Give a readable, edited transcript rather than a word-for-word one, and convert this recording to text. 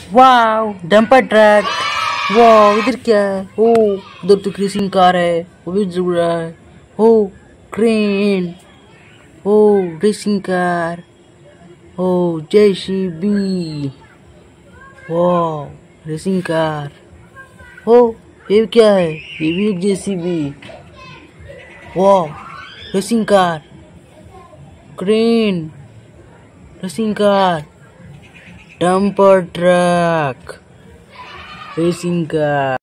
Wow dumper truck. Wow इधर क्या है? ओ उधर तो रेसिंग कार है, वो भी जल रहा है। ओ क्रेन। ओ रेसिंग कार। ओ जेसीबी। Wow racing car. ओ ये क्या है? ये भी एक JCB. Wow racing car. Crane. Racing car. Dumper truck. Racing car.